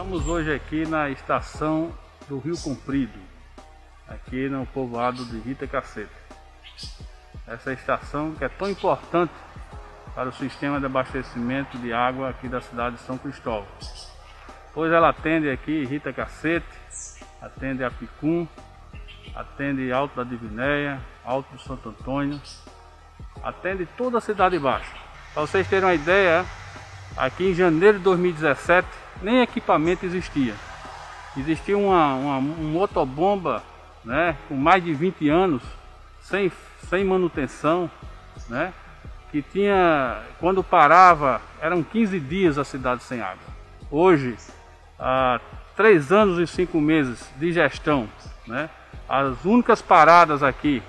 Estamos hoje aqui na estação do Rio Comprido, aqui no povoado de Rita Cacete. Essa estação que é tão importante para o sistema de abastecimento de água aqui da cidade de São Cristóvão, pois ela atende aqui Rita Cacete, atende Apicum, atende Alto da Divinéia, Alto do Santo Antônio, atende toda a Cidade Baixa. Para vocês terem uma ideia, aqui em janeiro de 2017 nem equipamento existia. Existia uma motobomba, né, com mais de 20 anos, sem manutenção, né, que tinha, quando parava, eram 15 dias a cidade sem água. Hoje, há 3 anos e 5 meses de gestão, né, as únicas paradas aqui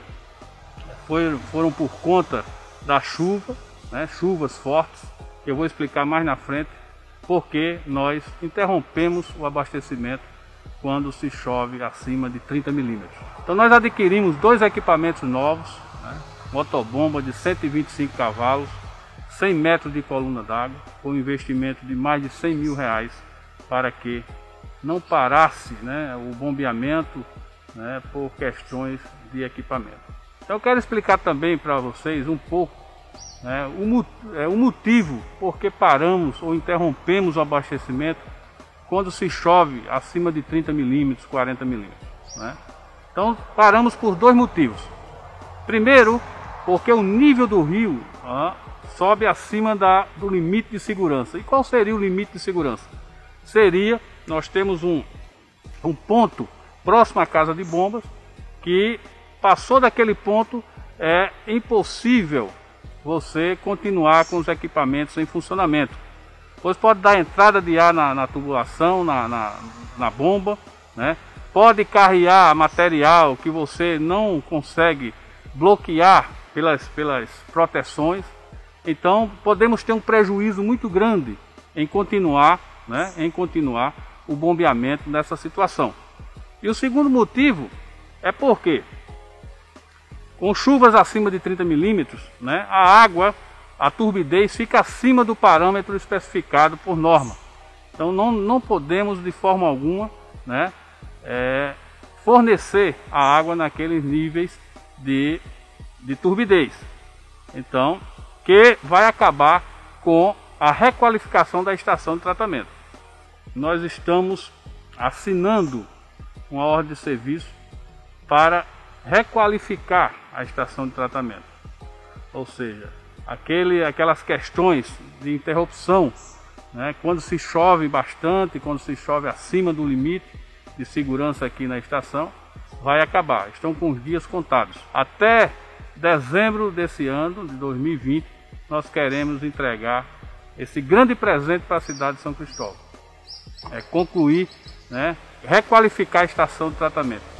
foram por conta da chuva, né, chuvas fortes, que eu vou explicar mais na frente, porque nós interrompemos o abastecimento quando se chove acima de 30 milímetros. Então nós adquirimos 2 equipamentos novos, né, motobomba de 125 cavalos, 100 metros de coluna d'água, com um investimento de mais de 100 mil reais, para que não parasse, né, o bombeamento, né, por questões de equipamento. Então eu quero explicar também para vocês um pouco, né, o motivo por que paramos ou interrompemos o abastecimento quando se chove acima de 30 milímetros, 40 milímetros. Né? Então paramos por 2 motivos. Primeiro, porque o nível do rio sobe acima do limite de segurança. E qual seria o limite de segurança? Seria, nós temos um ponto próximo à casa de bombas, que passou daquele ponto, é impossível você continuar com os equipamentos em funcionamento, pois pode dar entrada de ar na tubulação, na bomba, né? Pode carregar material que você não consegue bloquear pelas proteções. Então podemos ter um prejuízo muito grande em continuar, né, o bombeamento nessa situação. E o segundo motivo é porque, com chuvas acima de 30 milímetros, né, a água, a turbidez fica acima do parâmetro especificado por norma. Então não podemos de forma alguma, né, fornecer a água naqueles níveis de turbidez. Então, que vai acabar com a requalificação da estação de tratamento. Nós estamos assinando uma ordem de serviço para requalificar a estação de tratamento, ou seja, aquelas questões de interrupção, né, quando se chove bastante, quando se chove acima do limite de segurança aqui na estação, vai acabar. Estão com os dias contados. Até dezembro desse ano, de 2020, nós queremos entregar esse grande presente para a cidade de São Cristóvão. Concluir, né, requalificar a estação de tratamento.